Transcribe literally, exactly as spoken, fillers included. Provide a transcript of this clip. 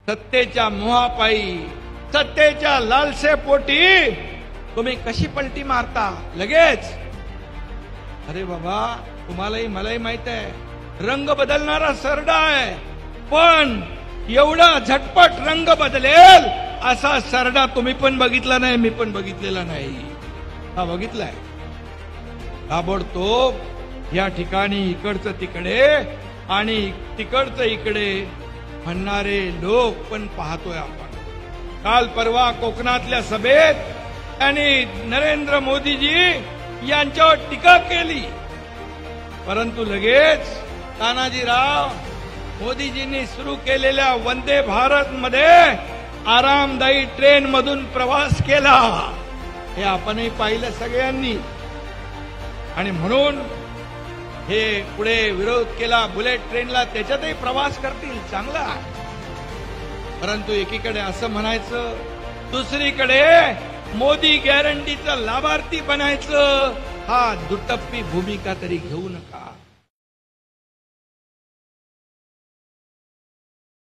सत्तेच्या मोहापायी, सत्तेच्या लालसेपोटी तुम्ही कशी पलटी मारता लगेच? अरे बाबा, तुम्हालाही मलाही माहित आहे रंग बदलणारा सरडा आहे, पण एवढा झटपट रंग बदलेल असा सरडा तुम्ही पण बघितला नाही, मी पण बघितलेला नाही. हा बघितलाय. ताबडतोब या ठिकाणी इकडचं तिकडे आणि तिकडचं इकडे म्हणणारे लोक पण पाहतोय आपण. काल परवा कोकणातल्या सभेत त्यांनी नरेंद्र मोदीजी यांच्यावर टीका केली, परंतु लगेच तानाजीराव मोदीजींनी सुरू केलेल्या वंदे भारत मध्ये आरामदायी ट्रेन मधून प्रवास केला. हे आपणही पाहिलं सगळ्यांनी. आणि म्हणून हे पुढे विरोध केला बुलेट ट्रेनला, त्याच्यातही प्रवास करतील, चांगला आहे. परंतु एकीकडे असं म्हणायचं, दुसरीकडे मोदी गॅरंटीचं लाभार्थी बनायचं. हा दुटप्पी भूमिका तरी घेऊ नका.